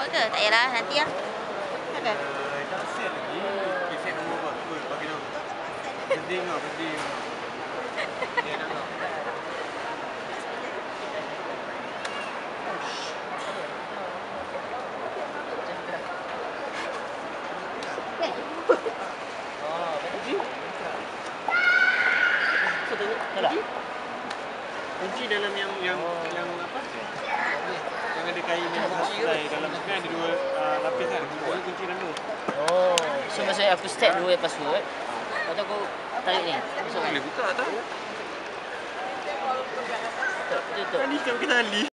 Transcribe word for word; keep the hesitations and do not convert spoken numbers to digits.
apa ke? Tak payahlah, nanti lah. Ada? Tak set lagi. Set nombor berapa? Bagi tahu. Penting lah, penting. Dia nak tahu. Kunci dalam yang yang oh. yang apa? Yang ada kain yang selai dalam kan ada dua uh, lapis kan. Kunci kunci dalam tu. Oh, so masa aku start dua password. Lepas tu aku tarik ni. Boleh buka tak? Betul betul. Kan ni kita tali.